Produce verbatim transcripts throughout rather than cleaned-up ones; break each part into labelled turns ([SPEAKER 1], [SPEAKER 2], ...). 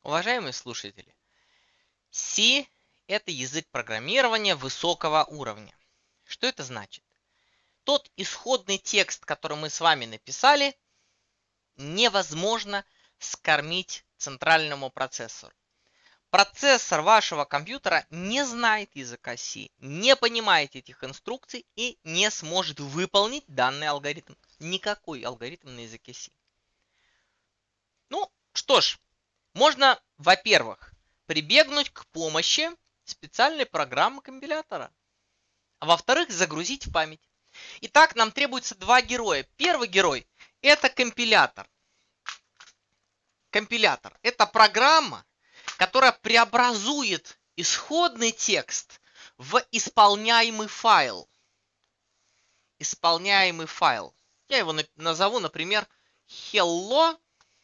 [SPEAKER 1] Уважаемые слушатели, C– это язык программирования высокого уровня. Что это значит? Тот исходный текст, который мы с вами написали, невозможно скормить центральному процессору. Процессор вашего компьютера не знает языка C, не понимает этих инструкций и не сможет выполнить данный алгоритм. Никакой алгоритм на языке C. Ну, что ж, можно, во-первых, прибегнуть к помощи специальной программы компилятора. А во-вторых, загрузить в память. Итак, нам требуется два героя. Первый герой – это компилятор. Компилятор – это программа, которая преобразует исходный текст в исполняемый файл. Исполняемый файл. Я его назову, например, hello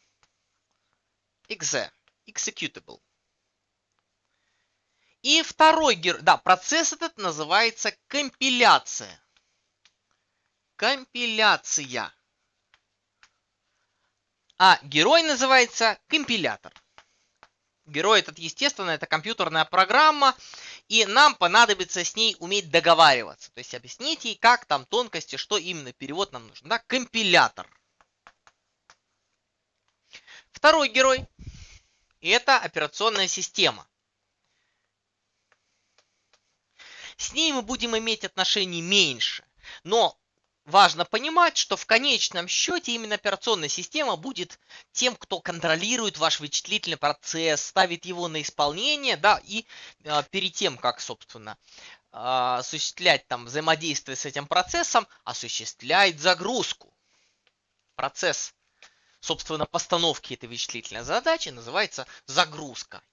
[SPEAKER 1] exe, executable. И второй герой, да, процесс этот называется компиляция. Компиляция. А герой называется компилятор. Герой этот, естественно, это компьютерная программа, и нам понадобится с ней уметь договариваться. То есть объяснить ей, как там тонкости, что именно перевод нам нужен. Да? Компилятор. Второй герой – это операционная система. С ней мы будем иметь отношений меньше, но важно понимать, что в конечном счете именно операционная система будет тем, кто контролирует ваш вычислительный процесс, ставит его на исполнение, да, и э, перед тем, как, собственно, э, осуществлять там взаимодействие с этим процессом, осуществляет загрузку. Процесс, собственно, постановки этой вычислительной задачи называется загрузка.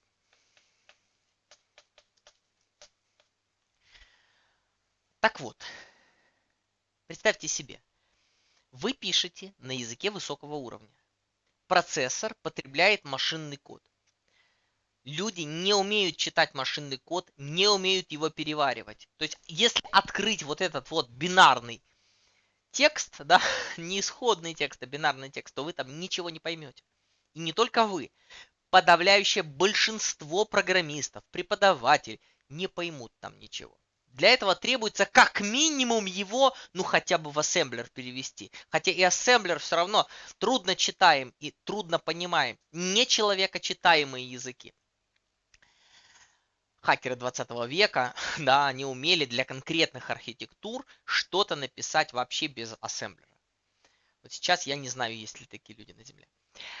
[SPEAKER 1] Так вот, представьте себе, вы пишете на языке высокого уровня. Процессор потребляет машинный код. Люди не умеют читать машинный код, не умеют его переваривать. То есть, если открыть вот этот вот бинарный текст, да, не исходный текст, а бинарный текст, то вы там ничего не поймете. И не только вы. Подавляющее большинство программистов, преподавателей не поймут там ничего. Для этого требуется как минимум его, ну хотя бы в ассемблер перевести. Хотя и ассемблер все равно трудно читаем и трудно понимаем. Не человекочитаемые языки. Хакеры двадцатого века, да, они умели для конкретных архитектур что-то написать вообще без ассемблера. Вот сейчас я не знаю, есть ли такие люди на Земле.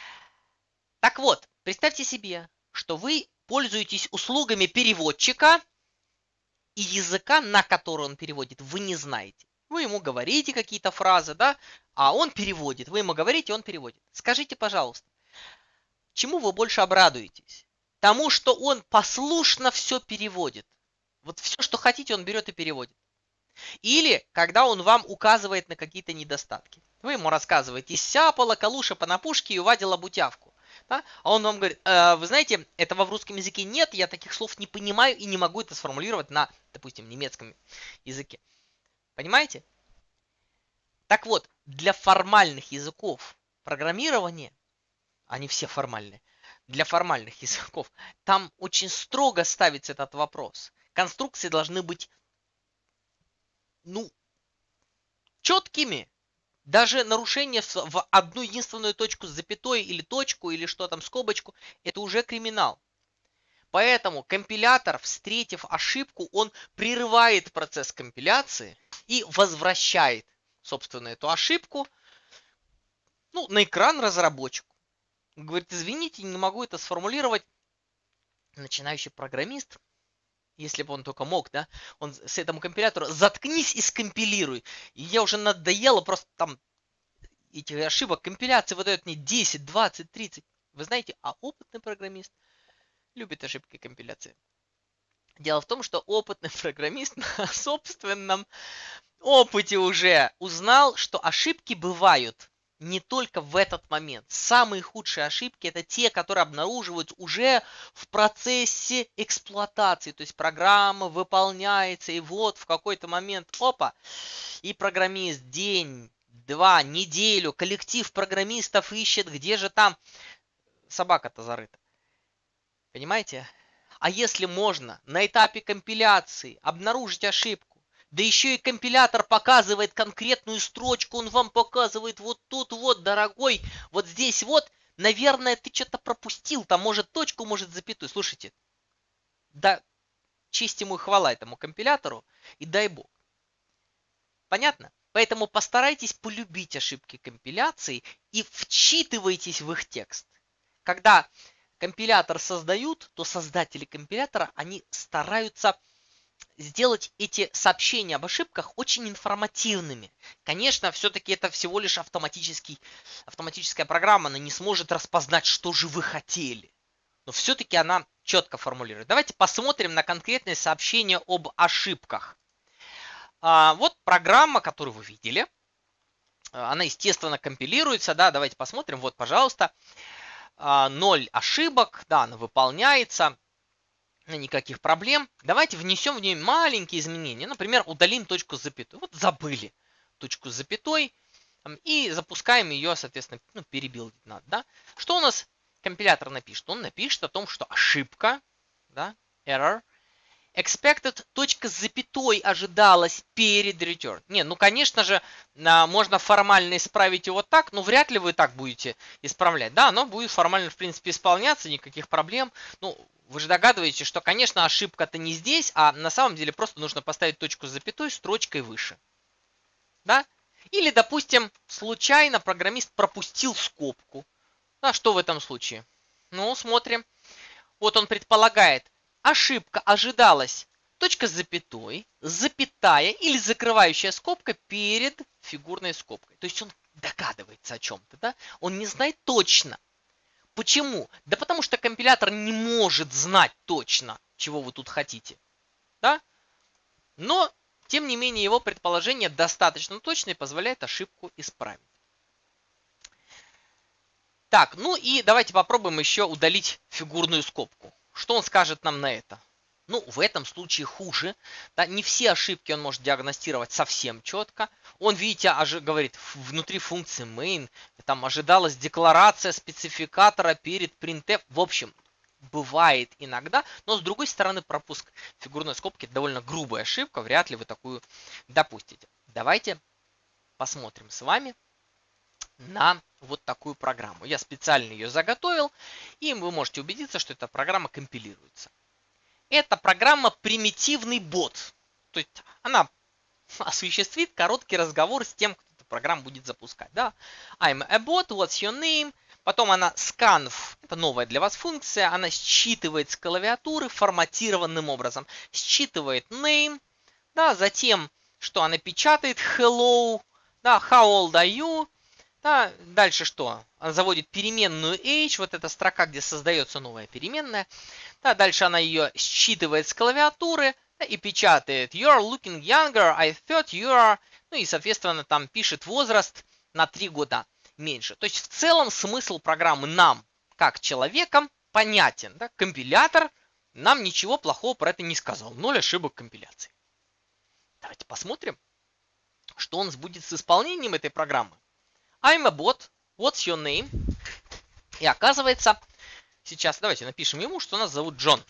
[SPEAKER 1] Так вот, представьте себе, что вы пользуетесь услугами переводчика, и языка, на который он переводит, вы не знаете. Вы ему говорите какие-то фразы, да, а он переводит. Вы ему говорите, он переводит. Скажите, пожалуйста, чему вы больше обрадуетесь? Тому, что он послушно все переводит. Вот все, что хотите, он берет и переводит. Или когда он вам указывает на какие-то недостатки. Вы ему рассказываете, сяпала калуша по напушке и увадила бутявку. Да? А он вам говорит, э, вы знаете, этого в русском языке нет, я таких слов не понимаю и не могу это сформулировать на, допустим, немецком языке. Понимаете? Так вот, для формальных языков программирования, они все формальные, для формальных языков, там очень строго ставится этот вопрос. Конструкции должны быть, ну, четкими. Даже нарушение в одну единственную точку с запятой или точку, или что там, скобочку, это уже криминал. Поэтому компилятор, встретив ошибку, он прерывает процесс компиляции и возвращает, собственно, эту ошибку, ну, на экран разработчику. Говорит, извините, не могу это сформулировать. Начинающий программист, если бы он только мог, да, он с этому компилятору заткнись и скомпилируй. И я уже надоело просто там этих ошибок компиляции выдает мне десять, двадцать, тридцать. Вы знаете, а опытный программист любит ошибки компиляции. Дело в том, что опытный программист на собственном опыте уже узнал, что ошибки бывают не только в этот момент. Самые худшие ошибки это те, которые обнаруживаются уже в процессе эксплуатации. То есть программа выполняется, и вот в какой-то момент, опа, и программист день, два, неделю, коллектив программистов ищет, где же там собака-то зарыта. Понимаете? А если можно на этапе компиляции обнаружить ошибку, да еще и компилятор показывает конкретную строчку, он вам показывает вот тут вот, дорогой, вот здесь вот, наверное, ты что-то пропустил, там может точку, может запятую. Слушайте, да, честь ему и хвала этому компилятору, и дай бог. Понятно? Поэтому постарайтесь полюбить ошибки компиляции и вчитывайтесь в их текст. Когда компилятор создают, то создатели компилятора, они стараются сделать эти сообщения об ошибках очень информативными. Конечно, все-таки это всего лишь автоматический, автоматическая программа, она не сможет распознать, что же вы хотели. Но все-таки она четко формулирует. Давайте посмотрим на конкретные сообщения об ошибках. А, вот программа, которую вы видели. Она, естественно, компилируется. Да, давайте посмотрим. Вот, пожалуйста. Ноль ошибок. Да, она выполняется. Никаких проблем. Давайте внесем в нее маленькие изменения. Например, удалим точку с запятой. Вот забыли точку с запятой. И запускаем ее, соответственно, ну, перебилдить надо. Да? Что у нас компилятор напишет? Он напишет о том, что ошибка, да, error, expected точка с запятой ожидалась перед return. Не, ну конечно же, можно формально исправить его так, но вряд ли вы так будете исправлять. Да, оно будет формально, в принципе, исполняться, никаких проблем. Ну, вы же догадываетесь, что, конечно, ошибка-то не здесь, а на самом деле просто нужно поставить точку с запятой строчкой выше. Да? Или, допустим, случайно программист пропустил скобку. Да, что в этом случае? Ну, смотрим. Вот он предполагает, ошибка ожидалась точка с запятой, запятая или закрывающая скобка перед фигурной скобкой. То есть он догадывается о чем-то, да? Он не знает точно. Почему? Да потому что компилятор не может знать точно, чего вы тут хотите. Да? Но, тем не менее, его предположение достаточно точное и позволяет ошибку исправить. Так, ну и давайте попробуем еще удалить фигурную скобку. Что он скажет нам на это? Ну, в этом случае хуже. Да, не все ошибки он может диагностировать совсем четко. Он, видите, ожи, говорит, внутри функции main там ожидалась декларация спецификатора перед printf. В общем, бывает иногда, но с другой стороны пропуск фигурной скобки это довольно грубая ошибка, вряд ли вы такую допустите. Давайте посмотрим с вами на вот такую программу. Я специально ее заготовил, и вы можете убедиться, что эта программа компилируется. Это программа примитивный бот. То есть она осуществит короткий разговор с тем, кто эту программу будет запускать. Да? I'm a bot, what's your name? Потом она scanf, это новая для вас функция, она считывает с клавиатуры форматированным образом. Считывает name, да, затем, что она печатает hello, да, how old are you? Да, дальше что? Она заводит переменную age, вот эта строка, где создается новая переменная. Да, дальше она ее считывает с клавиатуры, да, и печатает You are looking younger, I thought you are. Ну и, соответственно, там пишет возраст на три года меньше. То есть в целом смысл программы нам, как человекам, понятен. Да? Компилятор нам ничего плохого про это не сказал. Ноль ошибок компиляции. Давайте посмотрим, что у нас будет с исполнением этой программы. I'm a bot, what's your name? И оказывается, сейчас давайте напишем ему, что нас зовут Джон.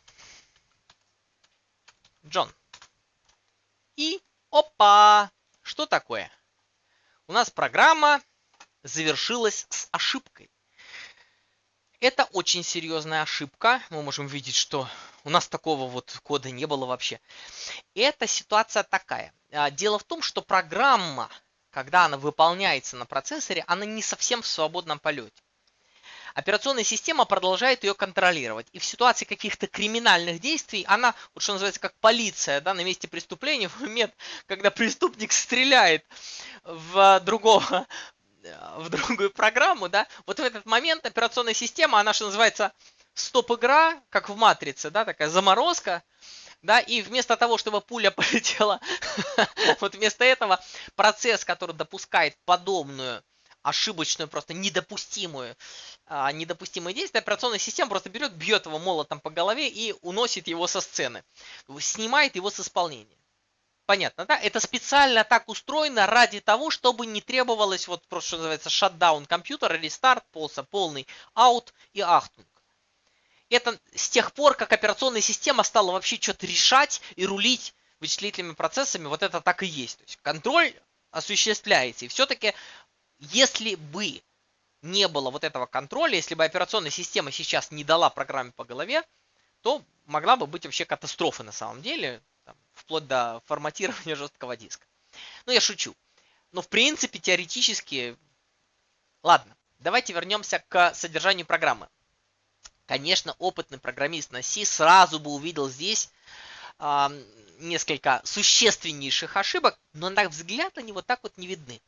[SPEAKER 1] Джон. И опа! Что такое? У нас программа завершилась с ошибкой. Это очень серьезная ошибка. Мы можем видеть, что у нас такого вот кода не было вообще. Эта ситуация такая. Дело в том, что программа, когда она выполняется на процессоре, она не совсем в свободном полете. Операционная система продолжает ее контролировать. И в ситуации каких-то криминальных действий, она, вот что называется, как полиция, да, на месте преступления, в момент, когда преступник стреляет в другого, в другую программу, да, вот в этот момент операционная система, она, что называется, стоп-игра, как в «Матрице», да, такая заморозка, да, и вместо того, чтобы пуля полетела, вот вместо этого процесс, который допускает подобную ошибочную, просто недопустимую, а, недопустимое действие, операционная система просто берет, бьет его молотом по голове и уносит его со сцены, снимает его с исполнения. Понятно, да? Это специально так устроено ради того, чтобы не требовалось, вот просто что называется, шатдаун компьютера, рестарт, полный аут и ахтунг. Это с тех пор, как операционная система стала вообще что-то решать и рулить вычислительными процессами, вот это так и есть. То есть контроль осуществляется. И все-таки, если бы не было вот этого контроля, если бы операционная система сейчас не дала программе по голове, то могла бы быть вообще катастрофа на самом деле, там, вплоть до форматирования жесткого диска. Ну, я шучу. Но, в принципе, теоретически... Ладно, давайте вернемся к содержанию программы. Конечно, опытный программист на C сразу бы увидел здесь э, несколько существеннейших ошибок, но на взгляд они вот так вот не видны.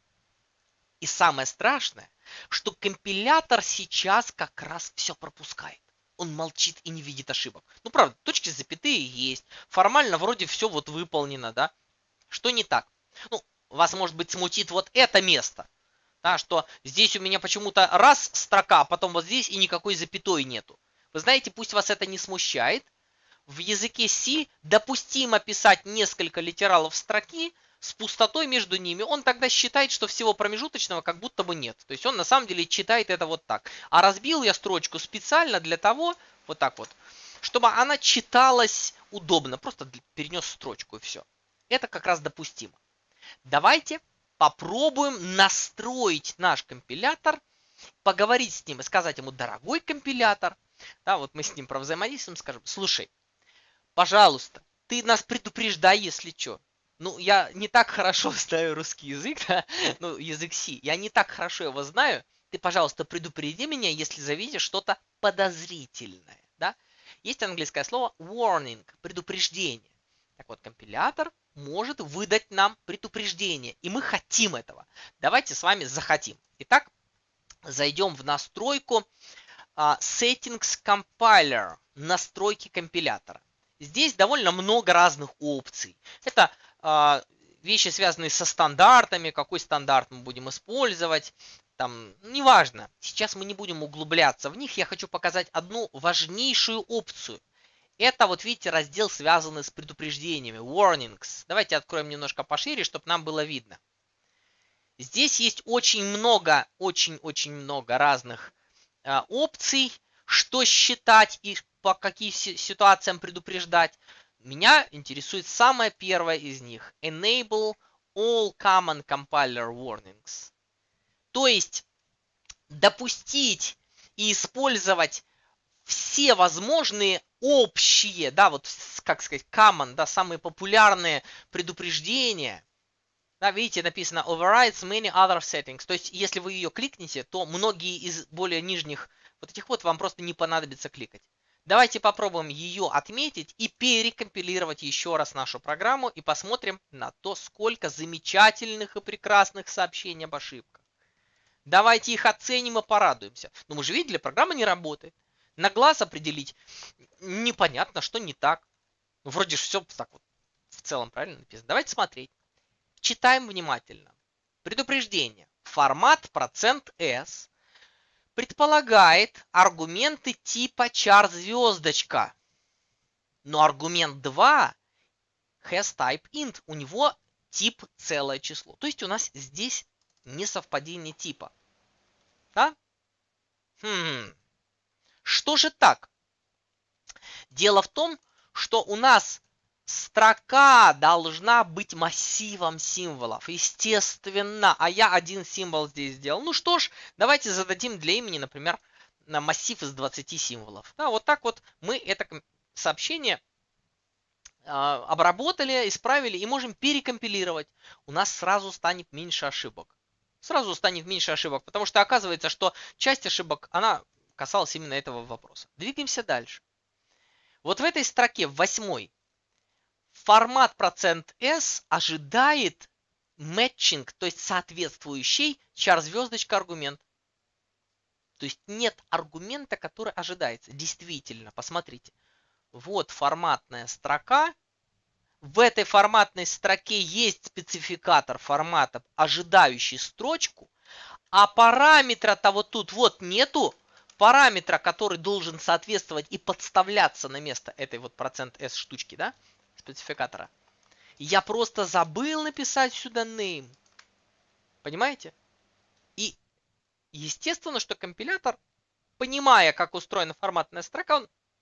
[SPEAKER 1] И самое страшное, что компилятор сейчас как раз все пропускает. Он молчит и не видит ошибок. Ну, правда, точки запятые есть. Формально вроде все вот выполнено, да? Что не так? Ну, вас, может быть, смутит вот это место. Да, что здесь у меня почему-то раз строка, а потом вот здесь и никакой запятой нету. Вы знаете, пусть вас это не смущает. В языке C допустимо писать несколько литералов строки с пустотой между ними. Он тогда считает, что всего промежуточного как будто бы нет. То есть он на самом деле читает это вот так. А разбил я строчку специально для того, вот так вот, чтобы она читалась удобно. Просто перенес строчку и все. Это как раз допустимо. Давайте попробуем настроить наш компилятор, поговорить с ним и сказать ему: дорогой компилятор, да, вот мы с ним провзаимодействуем, скажем: слушай, пожалуйста, ты нас предупреждай, если что. Ну, я не так хорошо знаю русский язык, да, ну, язык C, я не так хорошо его знаю. Ты, пожалуйста, предупреди меня, если завидишь что-то подозрительное, да. Есть английское слово warning, предупреждение. Так вот, компилятор может выдать нам предупреждение, и мы хотим этого. Давайте с вами захотим. Итак, зайдем в настройку uh, Settings Compiler, настройки компилятора. Здесь довольно много разных опций. Это uh, вещи, связанные со стандартами, какой стандарт мы будем использовать. Там, неважно, сейчас мы не будем углубляться в них. Я хочу показать одну важнейшую опцию. Это вот видите раздел, связанный с предупреждениями, warnings. Давайте откроем немножко пошире, чтобы нам было видно. Здесь есть очень много, очень-очень много разных э, опций, что считать и по каким ситуациям предупреждать. Меня интересует самая первая из них. Enable all common compiler warnings. То есть допустить и использовать все возможные общие, да, вот, как сказать, common, да, самые популярные предупреждения. Да, видите, написано overrides many other settings. То есть, если вы ее кликнете, то многие из более нижних вот этих вот вам просто не понадобится кликать. Давайте попробуем ее отметить и перекомпилировать еще раз нашу программу и посмотрим на то, сколько замечательных и прекрасных сообщений об ошибках. Давайте их оценим и порадуемся. Но мы же видели, программа не работает. На глаз определить непонятно, что не так. Ну, вроде же все так вот в целом правильно написано. Давайте смотреть. Читаем внимательно. Предупреждение. Формат %s предполагает аргументы типа char звездочка. Но аргумент два has type int. У него тип целое число. То есть у нас здесь несовпадение типа. Да? Хм. Что же так? Дело в том, что у нас строка должна быть массивом символов, естественно, а я один символ здесь сделал. Ну что ж, давайте зададим для имени, например, массив из двадцати символов. Да, вот так вот мы это сообщение э, обработали, исправили и можем перекомпилировать. У нас сразу станет меньше ошибок. Сразу станет меньше ошибок, потому что оказывается, что часть ошибок, она касалась именно этого вопроса. Двигаемся дальше. Вот в этой строке, в восьмой, формат %s ожидает matching, то есть соответствующий char звездочка аргумент. То есть нет аргумента, который ожидается. Действительно, посмотрите. Вот форматная строка. В этой форматной строке есть спецификатор формата, ожидающий строчку, а параметра-то вот тут вот нету. Параметра, который должен соответствовать и подставляться на место этой вот %s штучки, да, спецификатора. Я просто забыл написать сюда name. Понимаете? И естественно, что компилятор, понимая, как устроена форматная строка, он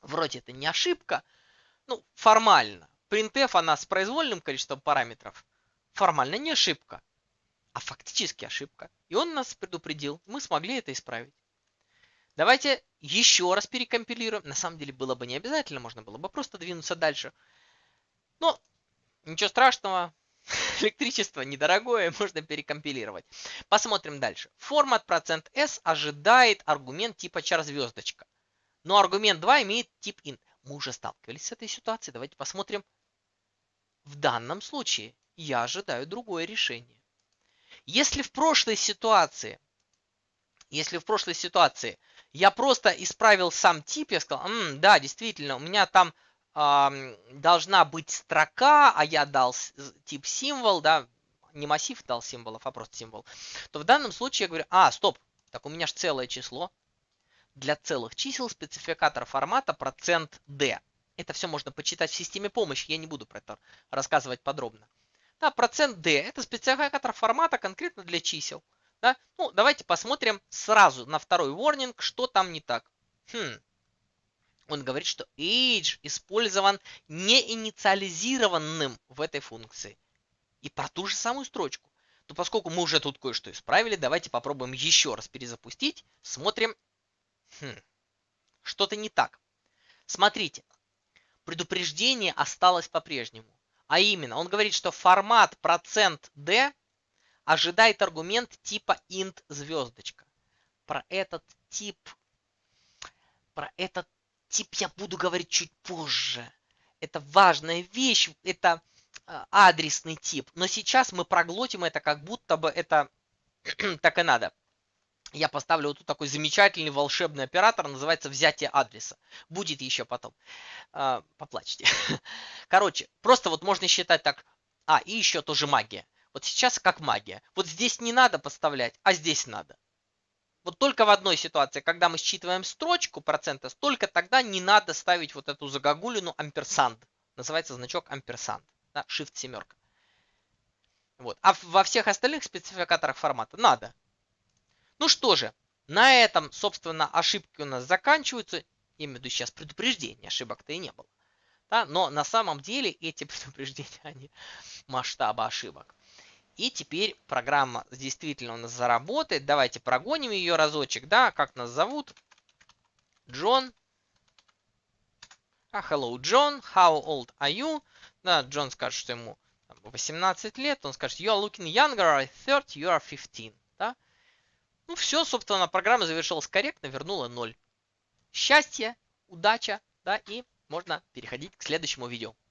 [SPEAKER 1] Вроде это не ошибка, ну, формально. Printf, она с произвольным количеством параметров. Формально не ошибка, а фактически ошибка. И он нас предупредил, мы смогли это исправить. Давайте еще раз перекомпилируем. На самом деле было бы не обязательно, можно было бы просто двинуться дальше. Но ничего страшного, электричество недорогое, можно перекомпилировать. Посмотрим дальше. Формат %s ожидает аргумент типа char звездочка. Но аргумент два имеет тип int. Мы уже сталкивались с этой ситуацией. Давайте посмотрим. В данном случае я ожидаю другое решение. Если в прошлой ситуации, если в прошлой ситуации я просто исправил сам тип, я сказал, М, да, действительно, у меня там э, должна быть строка, а я дал тип символ, да, не массив дал символов, а просто символ, то в данном случае я говорю, а, стоп, так у меня же целое число. Для целых чисел спецификатор формата %d. Это все можно почитать в системе помощи, я не буду про это рассказывать подробно. Да, %d это спецификатор формата конкретно для чисел. Да? Ну, давайте посмотрим сразу на второй warning, что там не так. Хм. Он говорит, что age использован неинициализированным в этой функции. И про ту же самую строчку. Но поскольку мы уже тут кое-что исправили, давайте попробуем еще раз перезапустить. Смотрим. Хм. Что-то не так. Смотрите, предупреждение осталось по-прежнему. А именно, он говорит, что формат %d ожидает аргумент типа int звездочка. Про этот тип, про этот тип я буду говорить чуть позже. Это важная вещь, это адресный тип. Но сейчас мы проглотим это, как будто бы это так и надо. Я поставлю вот тут такой замечательный волшебный оператор, называется взятие адреса. Будет еще потом. А, поплачьте. Короче, просто вот можно считать так. А, и еще тоже магия. Вот сейчас как магия. Вот здесь не надо поставлять, а здесь надо. Вот только в одной ситуации, когда мы считываем строчку процента, только тогда не надо ставить вот эту загогулину амперсанд. Называется значок амперсанд. Да, shift семерка. Вот. А во всех остальных спецификаторах формата надо. Ну что же, на этом, собственно, ошибки у нас заканчиваются. Я имею в виду сейчас предупреждения, ошибок-то и не было. Да? Но на самом деле эти предупреждения, они масштаба ошибок. И теперь программа действительно у нас заработает. Давайте прогоним ее разочек. Да, как нас зовут? Джон. А, hello, John. How old are you? Да, Джон скажет, что ему восемнадцать лет. Он скажет, you are looking younger, I thirty, you are fifteen. Да? Ну все, собственно, программа завершилась корректно, вернула ноль. Счастье, удача, да, и можно переходить к следующему видео.